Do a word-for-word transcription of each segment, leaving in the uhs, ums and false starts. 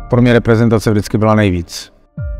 Pro mě reprezentace vždycky byla nejvíc.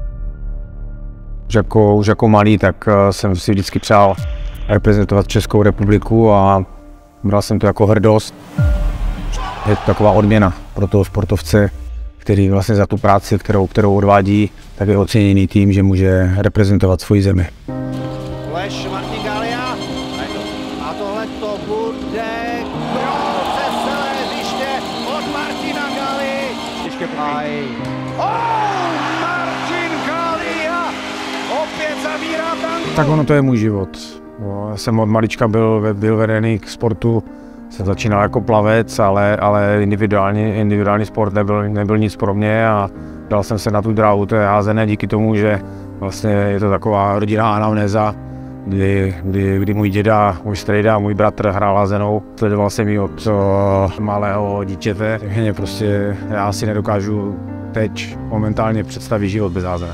Už jako, už jako malý, tak jsem si vždycky přál reprezentovat Českou republiku a bral jsem to jako hrdost. Je to taková odměna pro toho sportovce, který vlastně za tu práci, kterou, kterou odvádí, tak je oceněný tím, že může reprezentovat svoji zemi. Leš Martin Galia. A tohle to bude gól přes celé hřiště od Martina Galy. Aj. Oh, Martin Galia opět zabírá tanku. Tak ono to je můj život. Já jsem od malička byl, byl vedený k sportu. Jsem začínal jako plavec, ale, ale individuální, individuální sport nebyl, nebyl nic pro mě a dal jsem se na tu dráhu té házené díky tomu, že vlastně je to taková rodinná anamnéza, kdy, kdy, kdy můj děda, můj strejda a můj bratr hrál házenou. Sledoval jsem ji od uh, malého dítěte, takže prostě já si nedokážu teď momentálně představit život bez házené.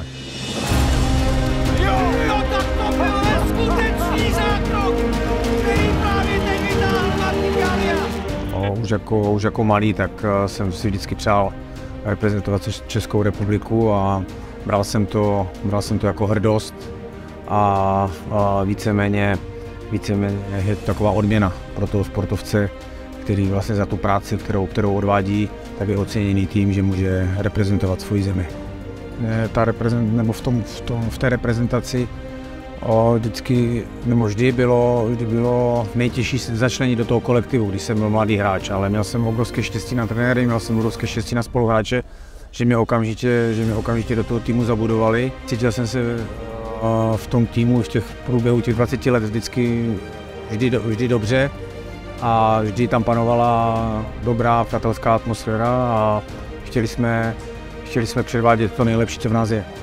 Už jako, už jako malý, tak jsem si vždycky přál reprezentovat Českou republiku a bral jsem to, bral jsem to jako hrdost a, a víceméně, víceméně je to taková odměna pro toho sportovce, který vlastně za tu práci, kterou, kterou odvádí, tak je oceněný tím, že může reprezentovat svoji zemi. Ta reprezent, nebo v, tom, v, tom, v té reprezentaci O, vždycky, nebo vždy bylo, vždy bylo nejtěžší začlenit do toho kolektivu, když jsem byl mladý hráč, ale měl jsem obrovské štěstí na trenéry, měl jsem obrovské štěstí na spoluhráče, že mě okamžitě, že mě okamžitě do toho týmu zabudovali. Cítil jsem se uh, v tom týmu v těch průběhu těch dvaceti let vždycky vždy, vždy dobře a vždy tam panovala dobrá přátelská atmosféra a chtěli jsme, chtěli jsme předvádět to nejlepší, co v nás je.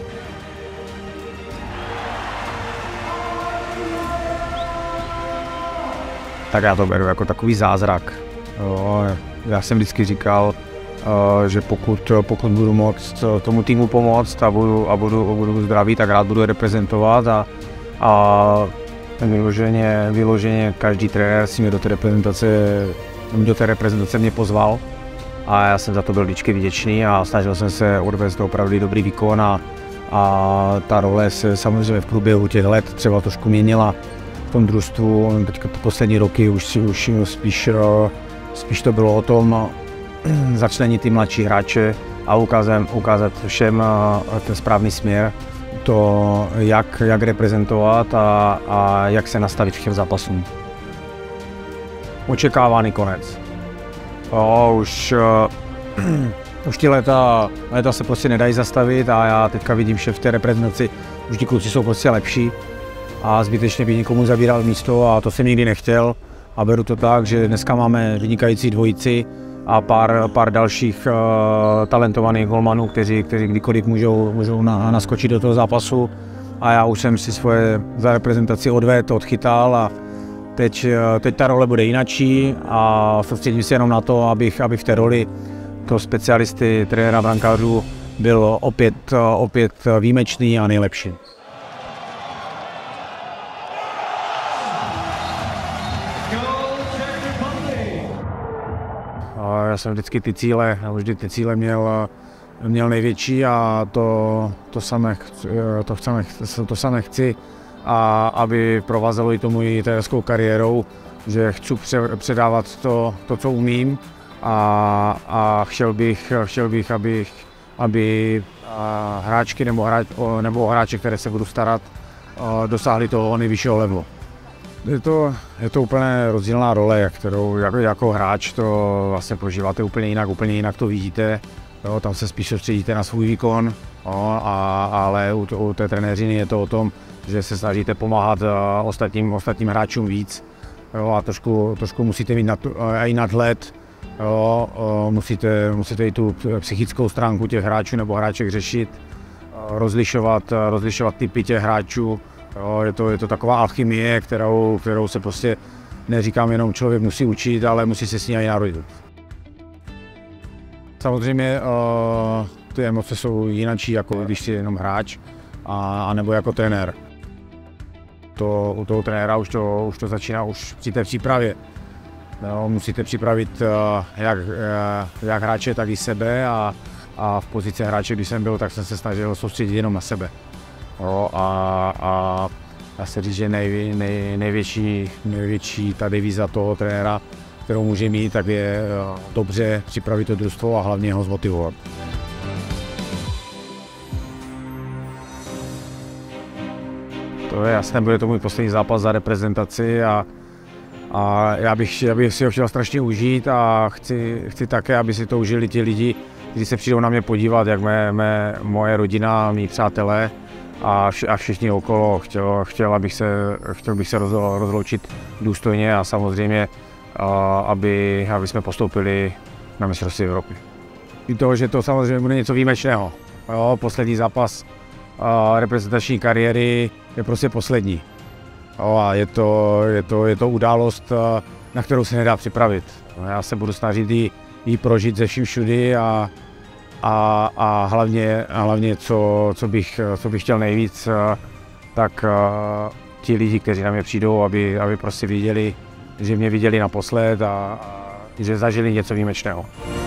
Tak já to beru jako takový zázrak. Jo, já jsem vždycky říkal, že pokud, pokud budu moct tomu týmu pomoct a budu, a budu, budu zdravý, tak rád budu reprezentovat a, a vyloženě, vyloženě každý trenér si mě do té reprezentace, do té reprezentace mě pozval a já jsem za to byl vždycky vděčný a snažil jsem se odvést opravdu dobrý výkon a, a ta role se samozřejmě v průběhu těch let třeba trošku měnila. V tom družstvu, teďka poslední roky už, už spíš, spíš to bylo o tom začlenit ty mladší hráče a ukázat, ukázat všem ten správný směr, to jak, jak reprezentovat a, a jak se nastavit v těch zápasům. Očekávaný konec. O, už, už ty léta, léta se prostě nedají zastavit a já teďka vidím, že v té reprezentaci už ti kluci jsou prostě lepší. A zbytečně by někomu zabíral místo a to jsem nikdy nechtěl a beru to tak, že dneska máme vynikající dvojici a pár, pár dalších uh, talentovaných golmanů, kteří, kteří kdykoliv můžou, můžou na, naskočit do toho zápasu a já už jsem si svoje za reprezentaci odvedl, odchytal a teď, teď ta role bude jinačí a soustředím se jenom na to, abych, abych v té roli toho specialisty, trenéra brankářů byl opět, opět výjimečný a nejlepší. Já jsem vždycky ty cíle, vždy ty cíle měl, měl největší a to, to, samé, to, samé, to samé chci, a aby provázelo i to mojí trenérskou kariérou, že chci předávat to, to co umím a, a chtěl bych, chtěl bych aby, aby hráčky nebo, hráč, nebo hráče, které se budu starat, dosáhli toho nejvyššího levelu. Je to, je to úplně rozdílná role, kterou jako, jako hráč to vlastně prožíváte úplně jinak, úplně jinak to vidíte. Jo, tam se spíš soustředíte na svůj výkon, jo, a, ale u, u té trenéřiny je to o tom, že se snažíte pomáhat uh, ostatním, ostatním hráčům víc. Jo, a trošku, trošku musíte mít nad, uh, i nadhled, jo, uh, musíte, musíte i tu psychickou stránku těch hráčů nebo hráček řešit, uh, rozlišovat, uh, rozlišovat typy těch hráčů. Jo, je, to, je to taková alchymie, kterou, kterou se prostě, neříkám jenom člověk musí učit, ale musí se s ní i narodit. Samozřejmě uh, ty emoce jsou jinačí, jako když jsi jenom hráč, a, a nebo jako trenér. To, u toho trenéra už to, už to začíná už při té přípravě. No, musíte připravit uh, jak, uh, jak hráče, tak i sebe a, a v pozici hráče, když jsem byl, tak jsem se snažil soustředit jenom na sebe. Jo, a, a dá se říct, že nej, nej, největší, největší ta devíza toho trenéra, kterou může mít, tak je dobře připravit to družstvo a hlavně ho zmotivovat. To je jasné, bude to můj poslední zápas za reprezentaci a, a já, bych, já bych si ho chtěl strašně užít a chci, chci také, aby si to užili ti lidi, kteří se přijdou na mě podívat, jak mé, mé, moje rodina, mý přátelé a, vš, a všichni okolo. Chtěl, chtěl, abych se, chtěl bych se rozlo, rozloučit důstojně a samozřejmě, a, aby, aby jsme postoupili na mistrovství Evropy. I toho, že to samozřejmě bude něco výjimečného. Jo, poslední zápas a, reprezentační kariéry je prostě poslední. Jo, a je to, je, to, je to událost, na kterou se nedá připravit. Já se budu snažit ji, ji prožít ze vším všudy a, a, a hlavně, a hlavně co, co, bych, co bych chtěl nejvíc, tak ti lidi, kteří na mě přijdou, aby, aby prostě viděli, že mě viděli naposled a, a že zažili něco výjimečného.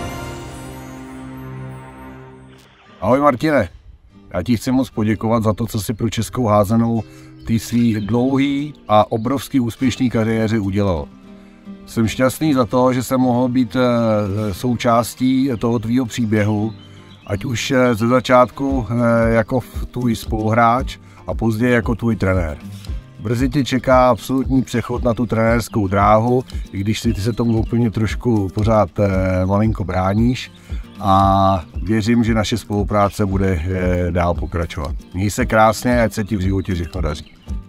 Ahoj Martine, já ti chci moc poděkovat za to, co jsi pro českou házenou v té svý dlouhý a obrovský úspěšný kariéře udělal. Jsem šťastný za to, že jsem mohl být součástí toho tvýho příběhu, ať už ze začátku jako tvůj spoluhráč a později jako tvůj trenér. Brzy tě čeká absolutní přechod na tu trenérskou dráhu, i když si ty se tomu úplně trošku pořád malinko bráníš. A věřím, že naše spolupráce bude dál pokračovat. Měj se krásně, ať se ti v životě všechno daří.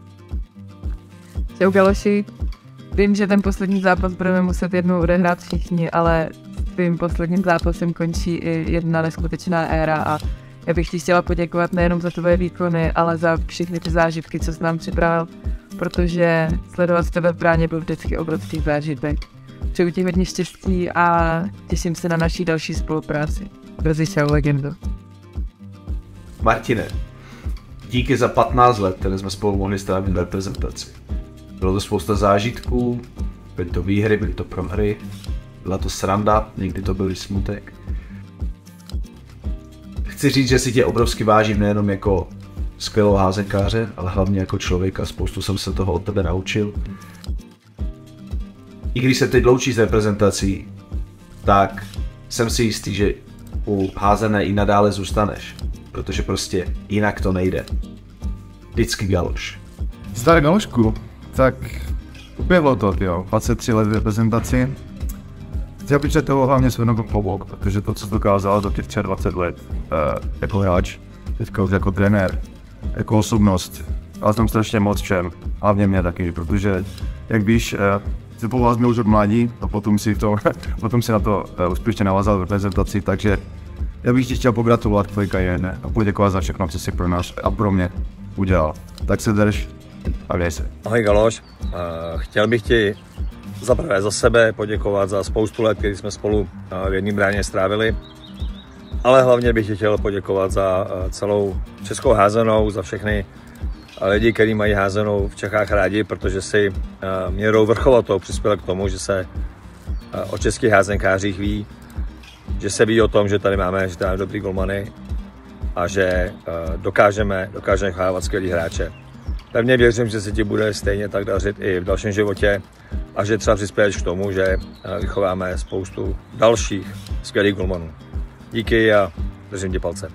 Čau Galoši, vím, že ten poslední zápas budeme muset jednou odehrát všichni, ale s tím posledním zápasem končí i jedna neskutečná éra a já bych ti chtěla poděkovat nejenom za tvoje výkony, ale za všechny ty zážitky, co jsi nám připravil, protože sledovat tebe v bráně byl vždycky obrovský zážitek. Přeju ti hodně štěstí a těším se na naší další spolupráci. Brzy čau, legendo. Martine, díky za patnáct let, které jsme spolu mohli strávit v reprezentaci. Bylo to spousta zážitků, byly to výhry, byly to prohry, byla to sranda, někdy to byl smutek. Chci říct, že si tě obrovsky vážím nejenom jako skvělého házenkáře, ale hlavně jako člověka, spoustu jsem se toho od tebe naučil. I když se teď loučíš s reprezentací, tak jsem si jistý, že u házené i nadále zůstaneš, protože prostě jinak to nejde. Vždycky Galoš. Zdar Galošku, tak uběhlo to, jo, dvacet tři let v reprezentaci. Chtěl bych se toho hlavně svědnout pobok, protože to, co dokázal za těch dvacet let eh, jako hráč, teďka už jako trenér, jako osobnost, ale jsem strašně moc všem, hlavně mě taky, protože jak víš, eh, se po vás měl už od mládí a potom si, to, potom si na to uh, úspěšně navázal v reprezentaci, takže já bych ti chtěl pogratulovat k tvojí kariéře a poděkovat za všechno, co jsi pro nás a pro mě udělal. Tak se drž a věj se. Ahoj Galoš, uh, chtěl bych ti za prvé za sebe poděkovat za spoustu let, kdy jsme spolu uh, v jedné bráně strávili, ale hlavně bych ti chtěl poděkovat za uh, celou českou házenou, za všechny lidi, kteří mají házenou v Čechách rádi, protože si uh, měrou vrcholotou přispěl k tomu, že se uh, o českých házenkářích ví, že se ví o tom, že tady máme, že tady máme dobrý golmany a že uh, dokážeme, dokážeme chávat skvělý hráče. Pevně věřím, že se ti bude stejně tak dařit i v dalším životě a že třeba přispěješ k tomu, že uh, vychováme spoustu dalších skvělých golmanů. Díky a držím ti palce.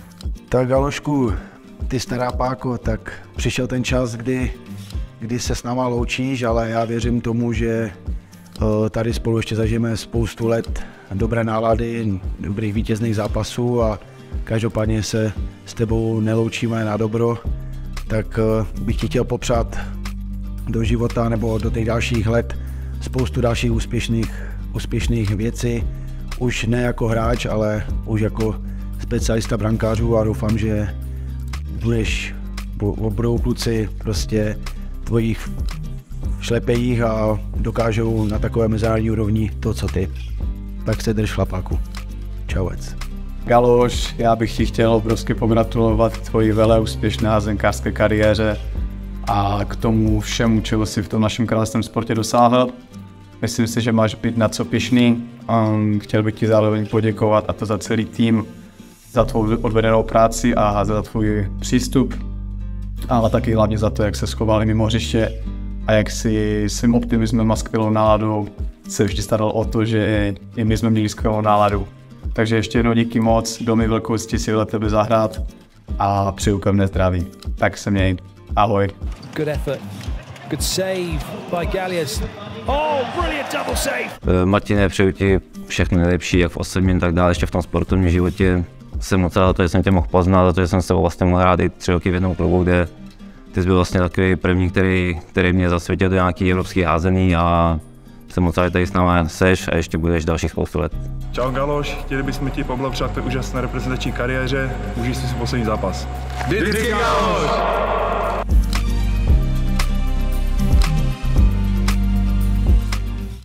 Tak Galošku, ty stará páko, tak přišel ten čas, kdy, kdy se s náma loučíš, ale já věřím tomu, že uh, tady spolu ještě zažijeme spoustu let dobré nálady, dobrých vítězných zápasů a každopádně se s tebou neloučíme na dobro, tak uh, bych ti chtěl popřát do života nebo do těch dalších let spoustu dalších úspěšných, úspěšných věcí, už ne jako hráč, ale už jako specialista brankářů a doufám, že budeš, budou kluci prostě tvojich šlepejích a dokážou na takové mezinárodní úrovni to, co ty. Tak se drž, chlapáku. Čauec. Galoš, já bych ti chtěl obrovsky pogratulovat k tvojí vele úspěšné házenkářské kariéře a k tomu všemu, čeho si v tom našem krásném sportě dosáhl. Myslím si, že máš být na co pyšný. Um, chtěl bych ti zároveň poděkovat, a to za celý tým, za tvou odvedenou práci a za tvůj přístup, ale taky hlavně za to, jak se schovali mimo hřiště a jak si svým optimismem a skvělou náladou se vždy staral o to, že i my jsme měli skvělou náladu. Takže ještě jednou díky moc, bylo mi velkou ctí si vedle tebe zahrát a přeju pevné zdraví. Tak se měj. Ahoj. Good effort. Good save by Gallius. Oh, brilliant double save. Martine, přeju ti všechno nejlepší, jak v osobním, tak dále, ještě v tom sportovním životě. Jsem moc rád, že jsem tě mohl poznat, za to, že jsem s tebou vlastně mohl hrát i tři roky v jednom klubu, kde ty jsi byl vlastně takový první, který, který mě zasvětil do nějaký evropský házený a jsem moc rád, že tady s náma seš a ještě budeš dalších spoustu let. Čau Galoš, chtěli bychom ti poblahopřát k úžasné reprezentační kariéře, užij si si poslední zápas. Vždycky Galoš!